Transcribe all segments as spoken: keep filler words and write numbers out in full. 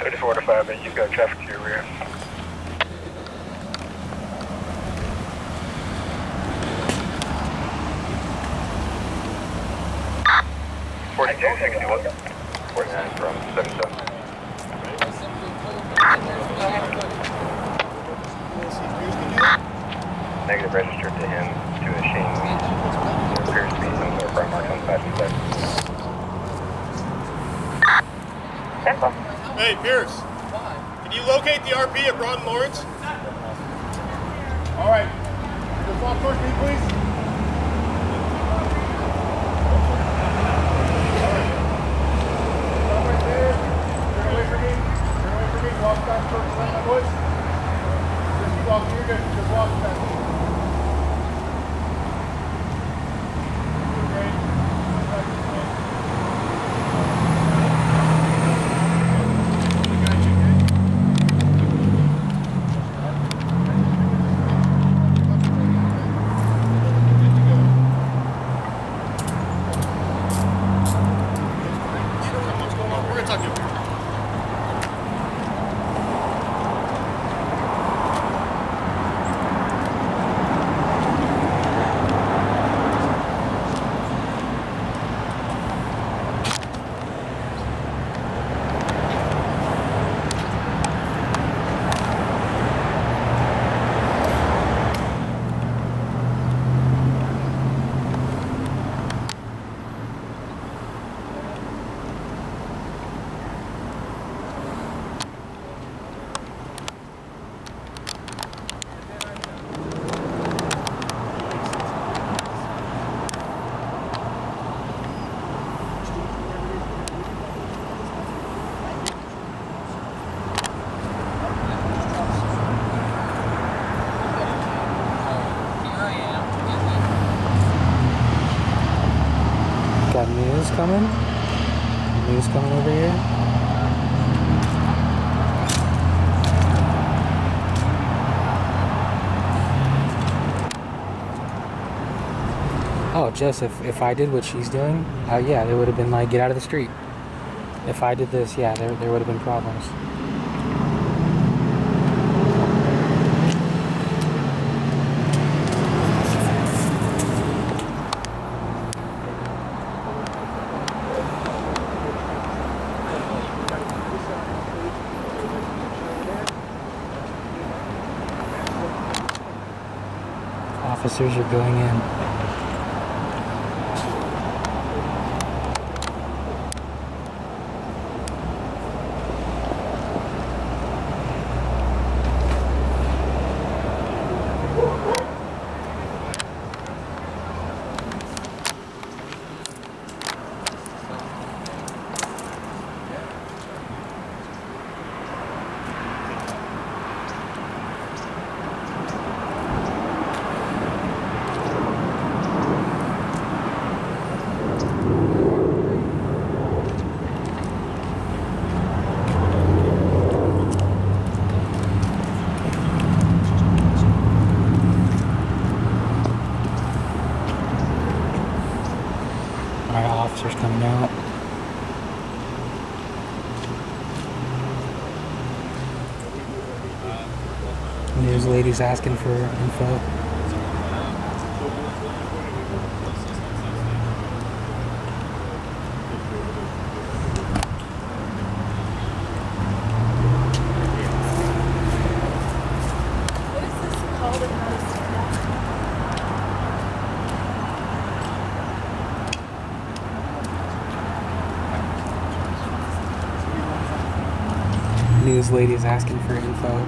fifty-four to five, you've got traffic to your rear. forty-two sixty-one. forty-nine from seventy-seven. Negative registered to him to a Shane. There appears to be some sort of burn marks on the passenger side. Hey, Pierce. Can you locate the R P at Broad and Lawrence? All right. Just walk towards me, please. Stop right there. Turn away from me. Turn away from me. Walk back towards my voice. Just keep walking. You're good. Just walk back. Got news coming? News coming over here? Oh, Jess, if, if I did what she's doing, uh, yeah, there would have been like, get out of the street. If I did this, yeah, there, there would have been problems. Officers are going in. Alright, officers coming out. News lady's asking for info. News lady is asking for info.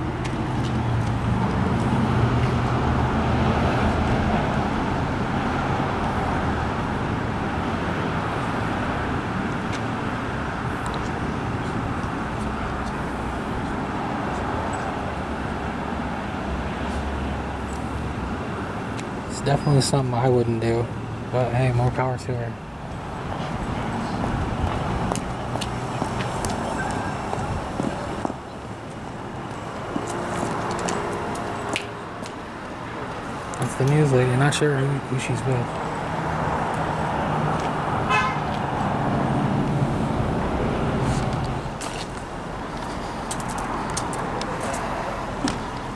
It's definitely something I wouldn't do, but hey, more power to her. That's the news lady. I'm not sure who, who she's with.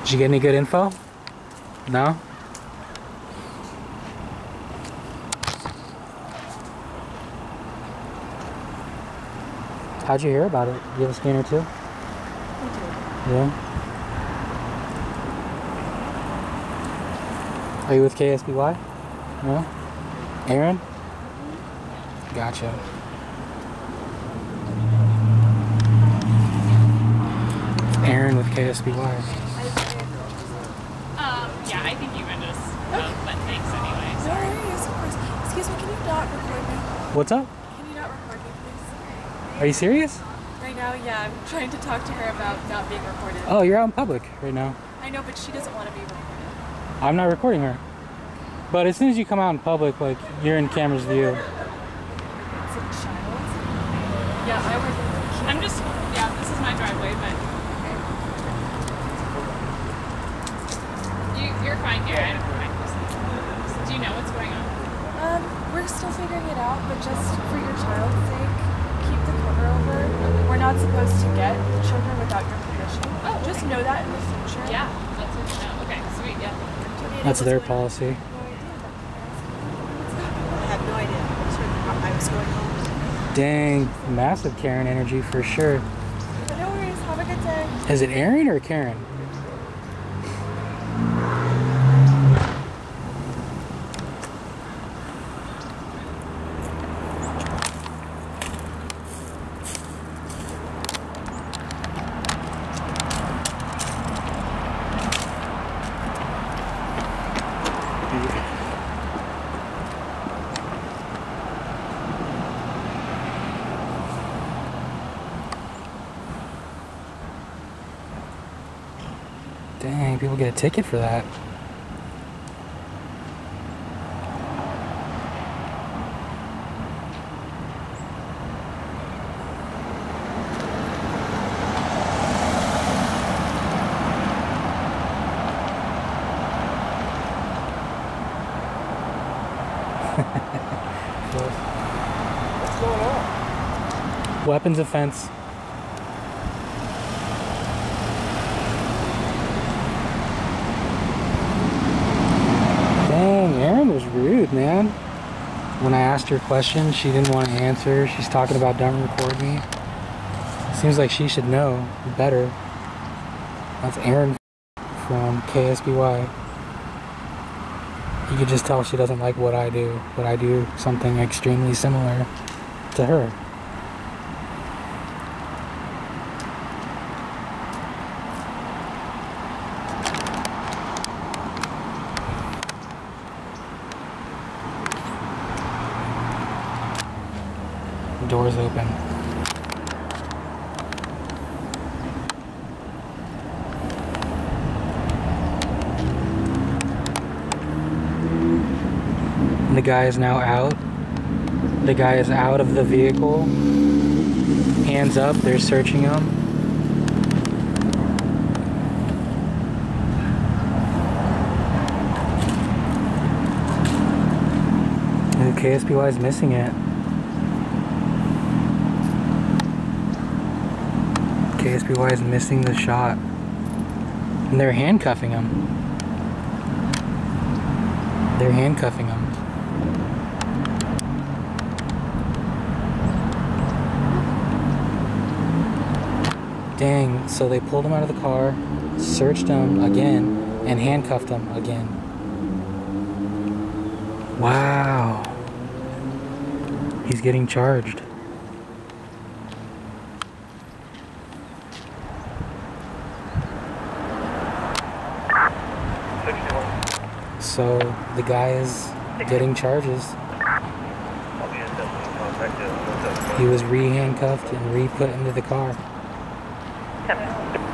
Did you get any good info? No? How'd you hear about it? You have a scanner too? Yeah. Are you with K S B Y? No? Aaron? Gotcha. Aaron with K S B Y. Um, yeah, I think you can just uh, but thanks anyway. No worries, of course. Excuse me, can you not record me? What's up? Can you not record me, please? Are you serious? Right now, yeah, I'm trying to talk to her about not being recorded. Oh, you're out in public right now. I know, but she doesn't want to be recorded. I'm not recording her. But as soon as you come out in public, like, you're in camera's view. It's a child? Yeah, I work in the I'm just, yeah, this is my driveway, but you, you're fine here. I don't mind. Do you know what's going on? Um, we're still figuring it out, but just for your child's sake, keep the cover over. We're not supposed to get children without your permission. Oh, Just okay. know that in the future. Yeah, that's good to know. Okay, sweet, yeah. That's their policy. I have no idea. I was going home. Dang, massive Karen energy for sure. But no worries, have a good day. Is it Aaron or Karen? Dang, people get a ticket for that. What's going on? Weapons offense. Dang, Aaron was rude, man. When I asked her questions, she didn't want to answer. She's talking about don't record me. Seems like she should know better. That's Aaron from K S B Y. You could just tell she doesn't like what I do, but I do something extremely similar to her. Doors open. The guy is now out. The guy is out of the vehicle. Hands up, they're searching him. And K S B Y is missing it. K S B Y is missing the shot. And they're handcuffing him. They're handcuffing him. Dang, so they pulled him out of the car, searched him again, and handcuffed him again. Wow. He's getting charged. So the guy is getting charges. He was re-handcuffed and re-put into the car.